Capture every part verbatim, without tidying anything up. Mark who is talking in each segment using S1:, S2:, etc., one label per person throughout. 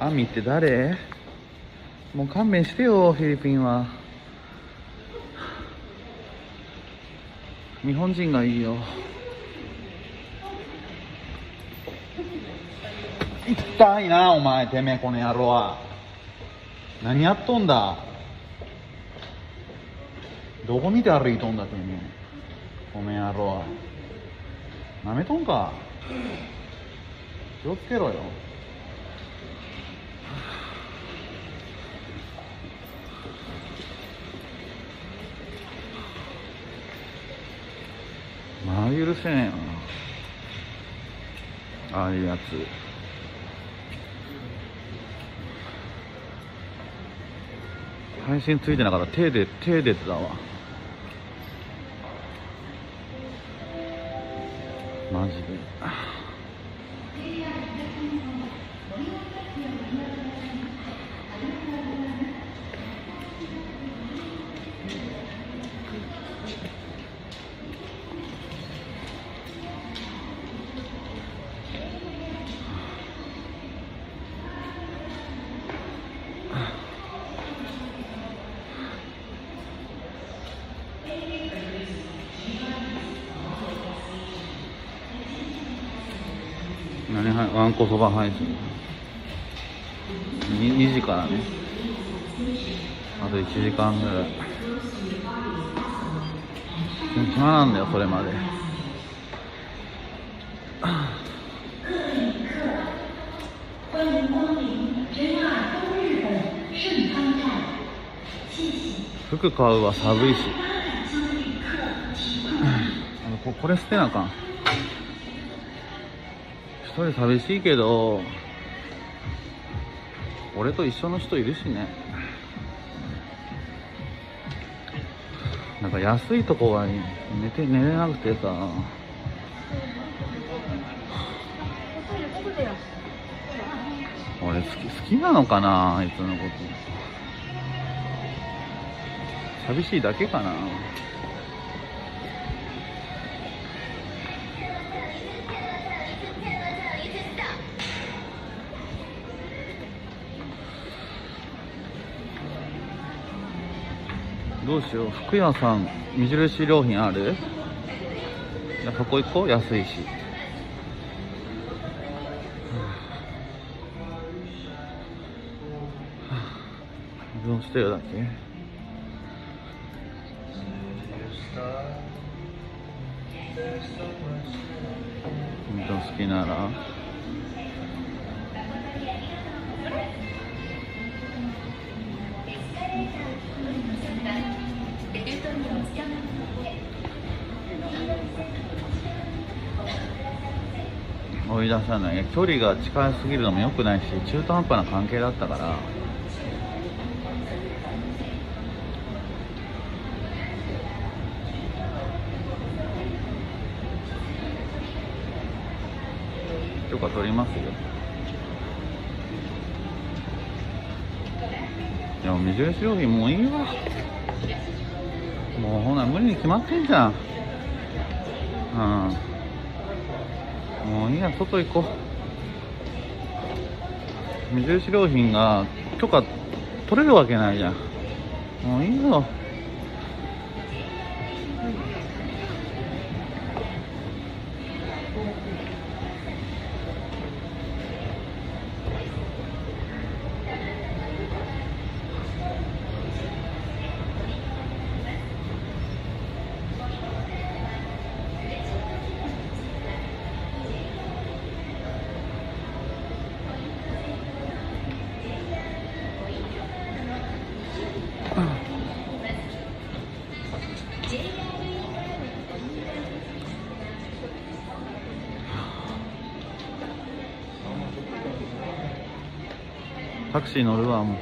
S1: アミって誰？もう勘弁してよ、フィリピンは。日本人がいいよ。痛いな、お前、てめえ、この野郎は。何やっとんだ。どこ見て歩いとんだ、てめえ。この野郎は。なめとんか。気をつけろよ。まあ許せねえよな、ああいうやつ。配信ついてなかったら手で手出てたわ、マジで。何はわんこそば配信 2, 2時からね、あといちじかんぐらい。暇なんだよそれまで。服買うわ、寒いし。あの こ, これ捨てなあかん。一人寂しいけど俺と一緒の人いるしね。なんか安いとこは寝て寝れなくてさ。俺好き好きなのかな、あいつのこと。寂しいだけかな。どうしよう。服屋さん無印良品ある？いや、そこ行こう、安いし。どうしてよだっけ。本当好きなら追い出さない。距離が近すぎるのも良くないし、中途半端な関係だったから。許可取りますよ。いや、無印良品もういいわ。もうほな無理に決まってんじゃん。うん、もういいや、外行こう。無印良品が許可取れるわけないじゃん。もういいよ。タクシー乗るわ、もう。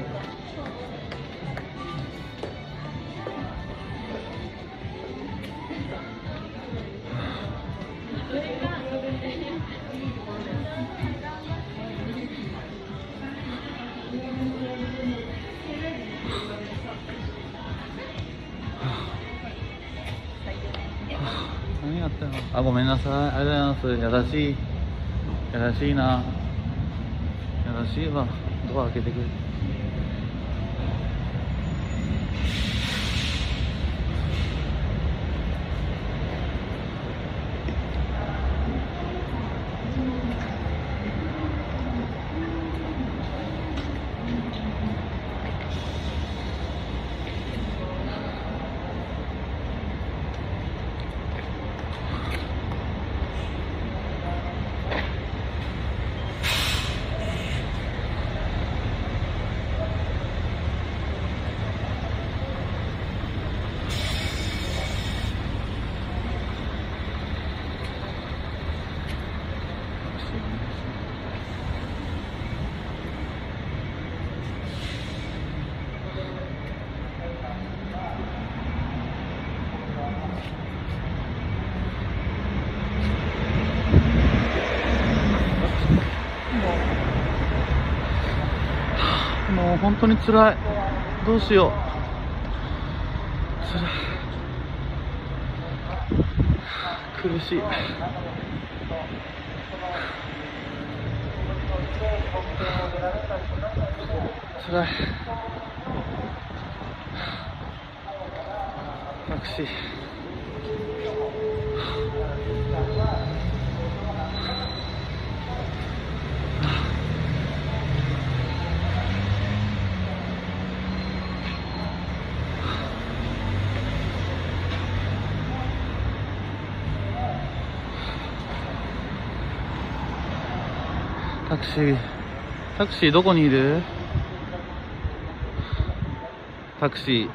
S1: 何やってんの。あ、ごめんなさい、ありがとうございます。優しい優しいな、優らしいわ。ドア開けてくれ。もう本当に辛い。どうしよう。辛い。苦しい。辛い。タクシー。タクシー、タクシーどこにいる？タクシー。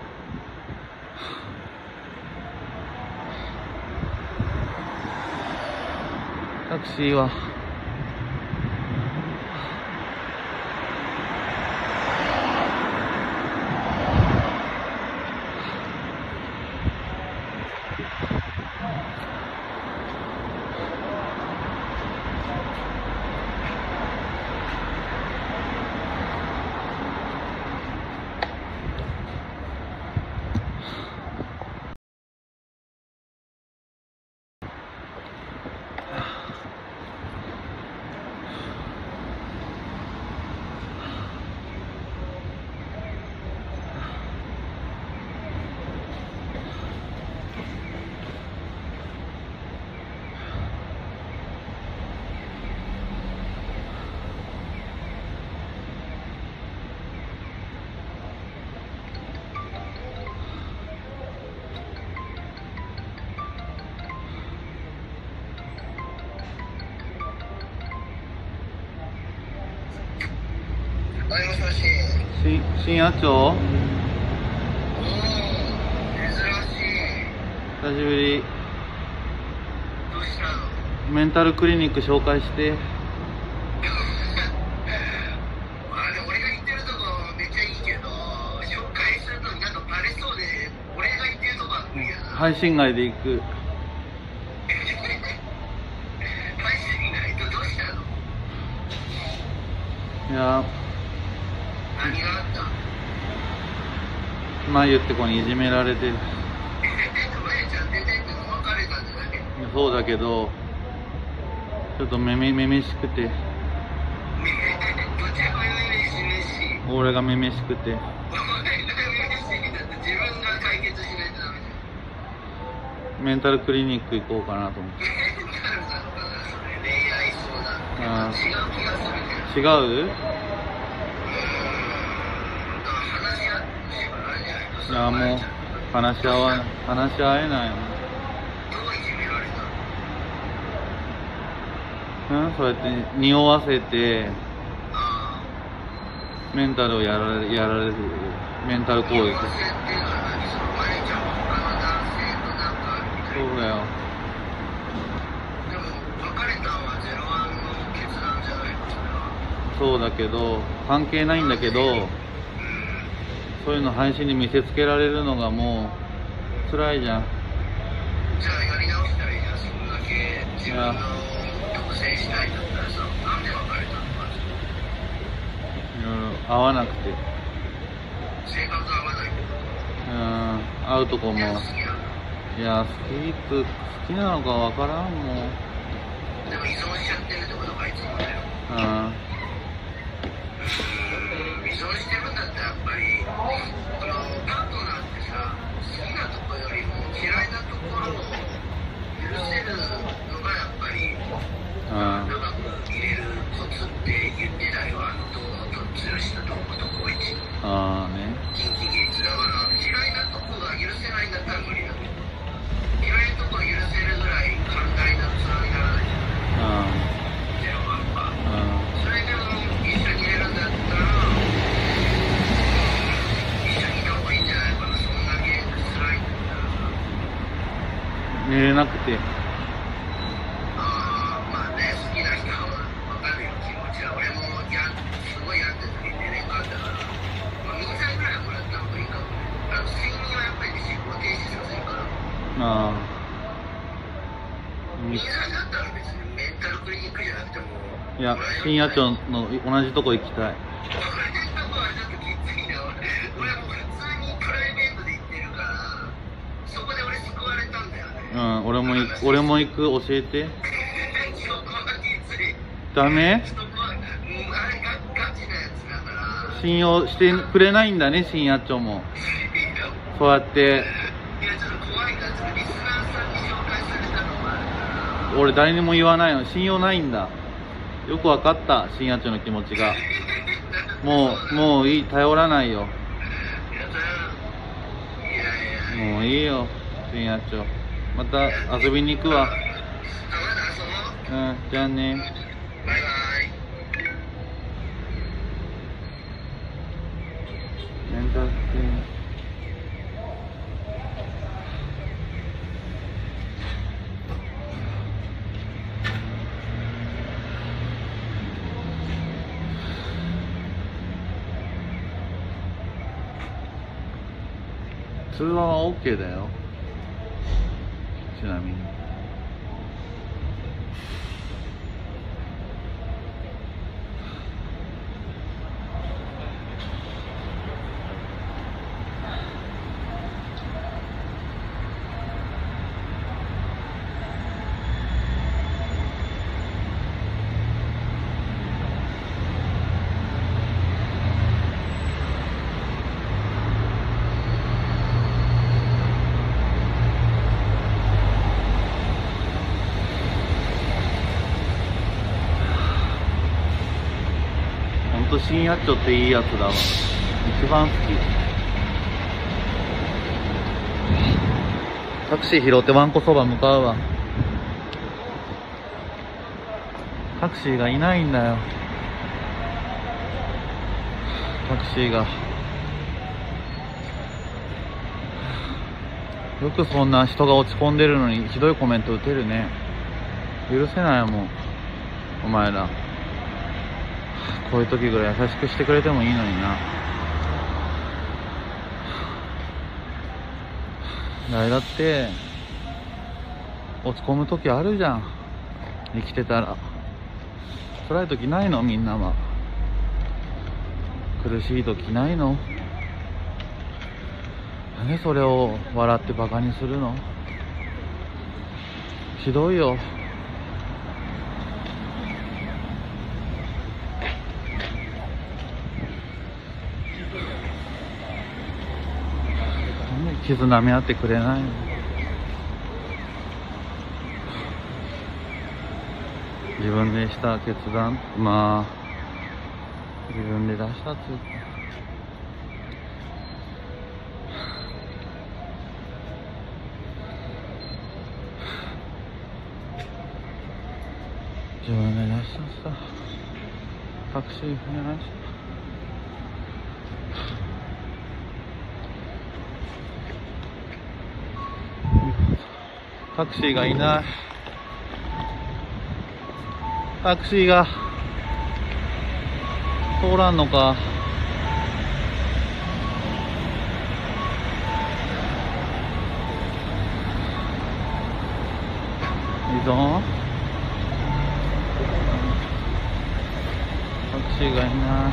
S1: タクシーは。
S2: はい、もしもし。
S1: し、新野町？
S2: おー、珍しい。
S1: 久しぶり。
S2: どうしたの？
S1: メンタルクリニック紹介して。
S2: あれ、俺が言ってるとこめっちゃいいけど、紹介するのになんかバレそうで、俺が言ってるとこは無理やな。
S1: 配信外で行く。
S2: 配信ないとどうしたの？
S1: いや、
S2: 何があった？
S1: まゆって子にいじめられてる。
S2: まやちゃん出てっての別れたんじゃない？
S1: そうだけど、ちょっとめめめめしくて。
S2: どっちがめめしめし。
S1: 俺がめめしくて。
S2: お前がめめしいんだって自分が解決しないとダメじゃん。
S1: メンタルクリニック行こうかなと思って。
S2: メンタルなのかな、それ。恋愛相談。
S1: あー
S2: 違う気がするけど。
S1: 違う？いや、もう話し合わない、話し合えないの。
S2: どういじめられた？
S1: うん、そうやって匂わせて
S2: あ
S1: メンタルをやられやられるメンタル攻撃。
S2: 匂わせっていうのは何？そのまやちゃんは他の男性となんかみたいな。
S1: そうだよ。
S2: でも別れたのはゼロワンの決断じゃないの？それは。
S1: そうだけど関係ないんだけど、そういうの配信に見せつけられるのがもう辛いじゃん。
S2: じゃあやり直したらいいじゃん。そんだけ自分の特性したいんだったらさ、なんで別れたのか。
S1: いろいろ合わなくて、
S2: 性格合わないけど。
S1: うん、会うとこも、い
S2: いや好きなの。
S1: や、好きく好きなのかわからんもん。
S2: でも依存しちゃってるってことか、いつもだよ。
S1: うん、
S2: 依存してるんだったらやっぱりこのパートナーってさ、好きなとこよりも嫌いなところを許せるのがやっぱり長く入れるコツって言ってたよ、あの東本剛と堂本光一。
S1: ああね。
S2: キンキギーツだから嫌いなとこが許せないんだったら無理だと。嫌いなとこが許せるぐらい寛大な器にならないじゃん。
S1: あ
S2: ゼロワンパー。
S1: あ。
S2: それでも一緒にいるんだったら一緒にいた方がいいんじゃないかな。そんだけ辛いんだったらさ。
S1: 寝れなくて。
S2: ああ、まあね、好きな人は分かるよ、気持ちは。俺もやすごい病んでる時に寝れんかったから、まあ、にさいぐらいはもらった方がいいかもね。あの睡眠はやっぱり思考停止させるから。
S1: ああ。
S2: にさいだったら別にメンタルクリニックじゃなくても、
S1: いや、深夜町の同じとこ行きたい。
S2: これとこはちょっときついな。俺俺もう普通にプライベートで行ってるから、そこで俺救われたんだよね。
S1: うん、俺も行く、俺も行く、教えて。
S2: そこはきつい。
S1: ダメ？
S2: そこは、うん、あれがガチなやつだから。
S1: 信用してくれないんだね、深夜町も。そうやって。
S2: いや、ちょっと怖いから、ちょっとリスナーさんに紹介されたのもあるから。
S1: 俺誰にも言わないの。信用ないんだ。よくわかった、深夜町の気持ちが。もう、もういい、頼らないよ。
S2: いやいや。
S1: もういいよ、深夜町。また遊びに行くわ。
S2: まだ遊ぼう。
S1: うん、じゃあね。
S2: バイバイ。
S1: メンタル系。通話は OK だよ。ちなみに。ほんと深夜町っていいやつだわ。一番好き。タクシー拾ってわんこそば向かうわ。タクシーがいないんだよ。タクシーが。よくそんな人が落ち込んでるのにひどいコメント打てるね。許せないもん、お前ら。こういう時ぐらい優しくしてくれてもいいのにな。誰だって落ち込む時あるじゃん、生きてたら。辛い時ないの？みんなは。苦しい時ないの？なんでそれを笑ってバカにするの？ひどいよ。傷舐め合ってくれないの？自分でした決断、まあ自分で出したっつうか。自分で出したさ。タクシーお願いします。タクシーがいない。タクシーが通らんのか。依存？タクシーがいない。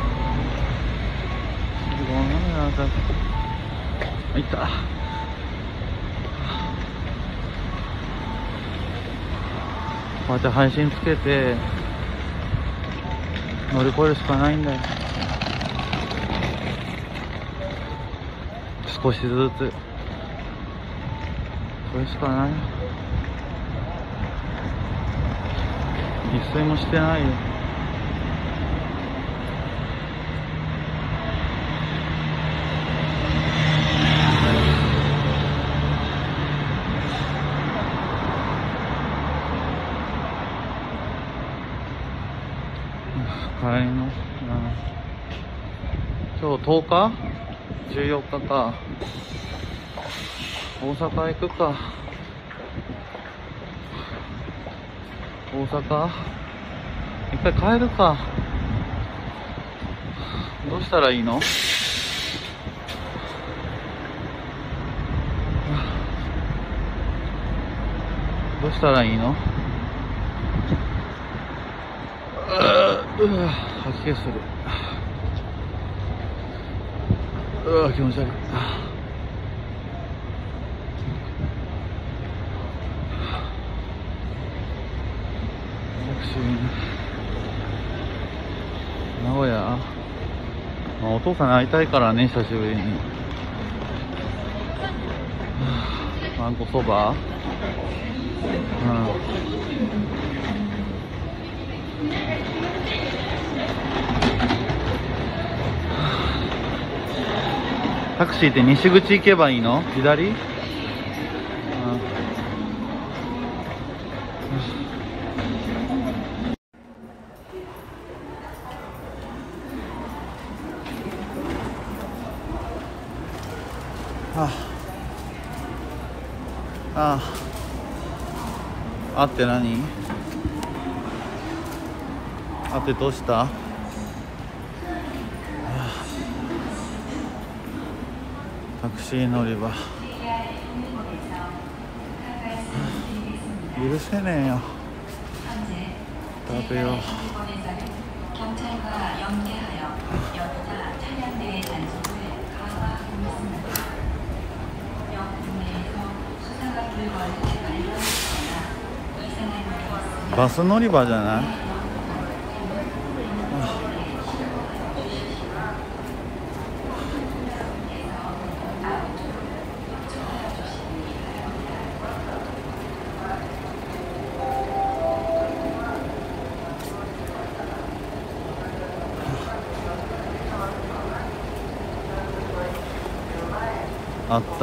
S1: ごめんなさい。いた。こうやって配信つけて乗り越えるしかないんだよ。少しずつそれしかない。一睡もしてないよ。帰りの、うん、今日とおかじゅうよっかか。大阪行くか。大阪一回帰るか。どうしたらいいの？どうしたらいいの？うわ、吐き気する。うわ、気持ち悪い。名古屋、まあ、お父さんに会いたいからね、久しぶりに。あんこそば、うん、タクシーって西口行けばいいの？左？うん、あああって何？あってどうした？タクシー乗り場、許せねえよ。食べよう。バス乗り場じゃない？あった。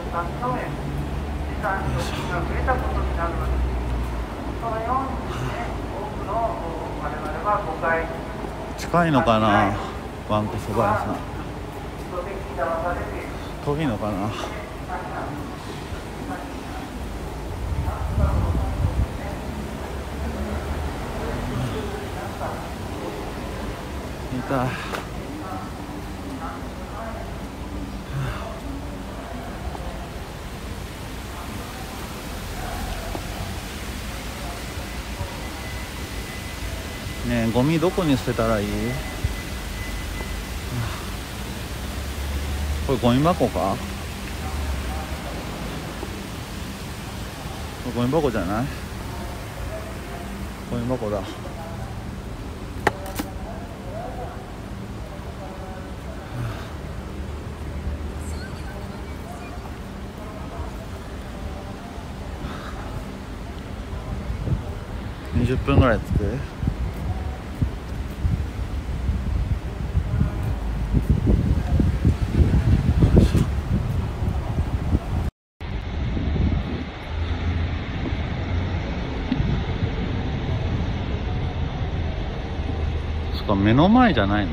S1: 近いのかな、わんこそば屋さん。遠いのかな。痛い。ねえ、ゴミどこに捨てたらいい？これゴミ箱か？これゴミ箱じゃない？ゴミ箱だ。にじゅっぷんぐらい着く？目の前じゃないの？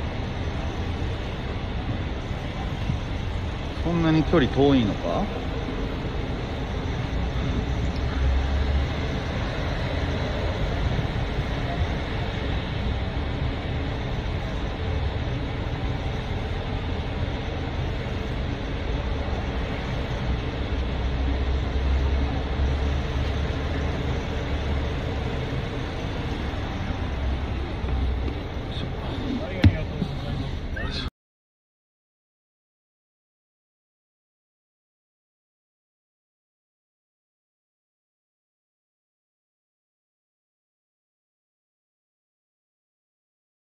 S1: そんなに距離遠いのか？